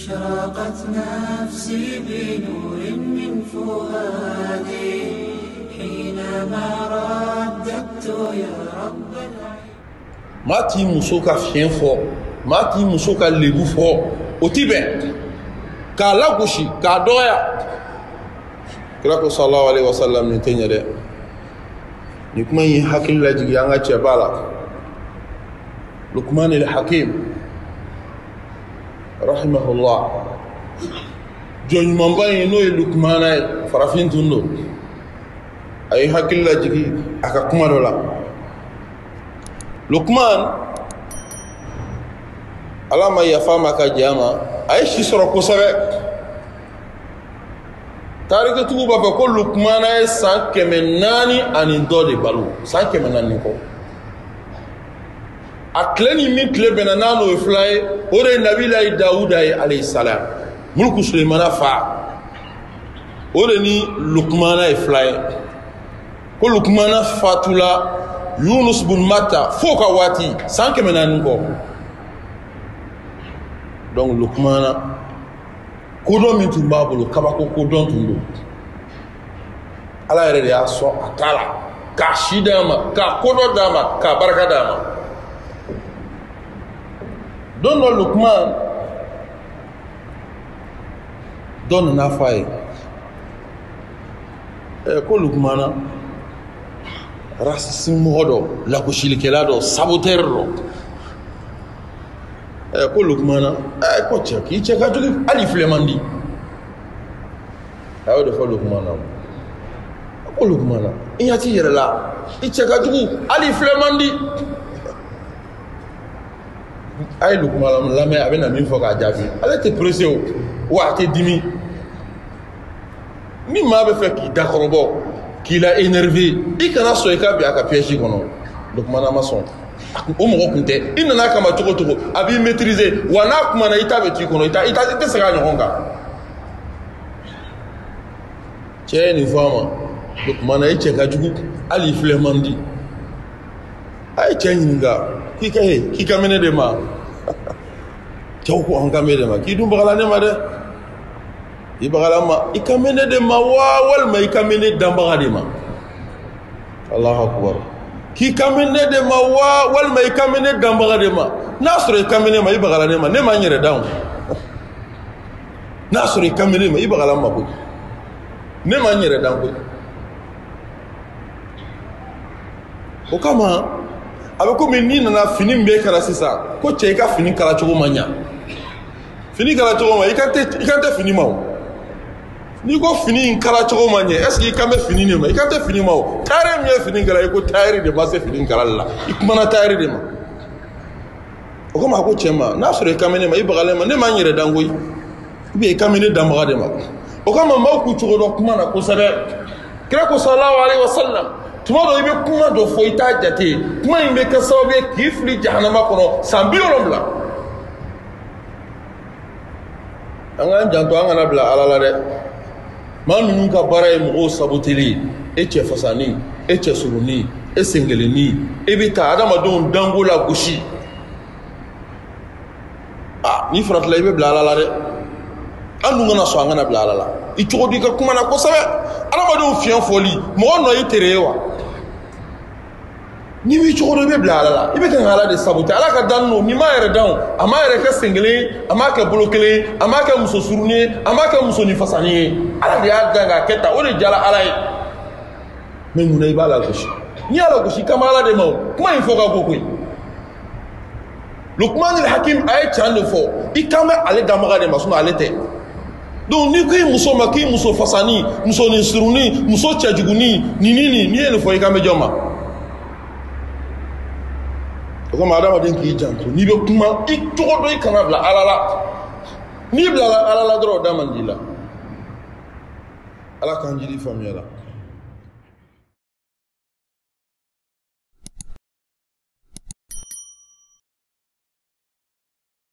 أشرقت نفسي بنور من فؤادي حينما رددت يا رب العالمين. ما تي مسوكا فين فو ما تي مسوكا لغو فو وتيبن كالا غوشي كادويا كراكو صلى الله عليه وسلم نتنيا ده نكما يحكي لاجي يانغا تشبالا لقمان الحكيم رحمه الله جون مامباي نو لقمان فرافين توندو اي حكي لاجي اكا كما دولا لقمان alama yafama ka jama ay shi soro ko sabe tarike tugu ba ko lukmana e san kemenani ani dode balu san kemenani ko akleni min klebe nanano e fly ore nabila dauda alayhi salam mulku sulaymana fa ore ni lukmana e fly ko lukmana fatula yunus bun matta foka wati san kemenani ko donc lukmana kodon min tun b'a bolo kabako kodon tun don ala yɛrɛ de y'a sɔn a ta la k'a si d'a ma k'a kodɔn d'a ma k'a barika d'a ma don dɔ lukman dɔ nana fɔ a ye ko lukmana rasisimɔgɔ dɔ lagosilikɛla dɔ saboteur dɔ ko lukmana ko cɛ k'i cɛ ka jugu hali filɛ man di a y'o de fɔ lukmana ko lukmana i ɲɛ t'i yɛrɛ la i cɛ ka jugu hali filɛ man di a ye lukmana lamɛn a bɛ na min fɔ k'a jaabi ale tɛ pressé o wa a tɛ dimi ni maa bɛ fɛ k'i dakɔrɔbɔ k'i la énervé i kana sɔn i ka bin a ka piège kɔnɔ lukmana ma sɔn o mɔgɔ kun tɛ i nana kama cogo cogo a b'i maîtriser wa n'a kumana i ta bɛ t'i kɔnɔ i tɛ segin a ɲɔgɔn kan cɛ ye nin fɔ a ma o kumana i cɛ ka jugu hali i filɛ man di a ye cɛ ɲininka k'i ka mɛnɛ de ma cɛw ko an ka mɛnɛ de ma k'i dun bagala ne ma dɛ i bagala ma i ka mɛnɛ de ma wa walima i ka mɛnɛ danbaga de ma Allahu akbar k'i kamene de ma wa walima i kamene danbaga de ma n'a sɔrɔ i kamene ma i bagala ne ma ne ma n yɛrɛ dan n'a sɔrɔ i kamene ma i bagala ma koyi ne ma n yɛrɛ dan koyi o kama a bɛ komi n'i nana fini min b'e kala sisan ko cɛ i ka fini kala cogo ma ɲa fini kala cogo ma i kan tɛ fini ma o n'i ko fini in kala cogo ma ɲɛ est-ce que i kan bɛ fini de ma i kan tɛ fini ma o tailleur min ye fini kala i ko tailleur de ma se fini kalali la i kumana tailleur de ma o kama a ko cɛ ma n'a sɔrɔ i kamene ma i bagalen ma ne ma n yɛrɛ dan koyi ou bien i kamene danbaga de ma o kama maaw k'u cogo dɔn kuma na kosɛbɛ kira ko sallallahu alaihi wa sallam tuma dɔ i bɛ kuma dɔ fɔ i t'a jate kuma in bɛ kɛ sababu ye k'i fili jahanama kɔnɔ san 70 an k'an janto an kana bila ala la dɛ maa minnu ka baara ye mɔgɔw saboteli e cɛ fasani e cɛ surunni e senkelenni e bɛ taa adamadenw dango la gosi n'i faratila i bɛ bila ala la dɛ an dun kana sɔn an kana bila ala la i cogo di ka kuma na kosɛbɛ adamadenw fiɲɛ fɔli mɔgɔ nɔ i tere ye wa n'i b'i cogo dɔn i bɛ bila ala la i bɛ kan ala de sabote ala ka dan n'o n'i ma yɛrɛ dan a ma yɛrɛ kɛ senkelen a ma kɛ bolo kelen a ma kɛ muso surunni ye a ma kɛ muso ni fasani ye ala de y'a dan k'a kɛ tan o de jara ala ye mɛ munna i b'a la gosi n'i y'a la gosi kama ala de ma o kuma in fɔ ka go koyi lukman hakim a ye can de fɔ i kan bɛ ale danbaga de ma sinɔn ale tɛ donc n'i ko i muso ma k'i muso fasani muso ni surunni muso cɛjugunni n'i ye nin fɔ i kan bɛ jɔn ma o kama adamaden k'i janto n'i bɛ kuma i cogo dɔ i kana bila ala la n'i bilala ala la dɔrɔn o da man di la ala k'an jiri faamuya la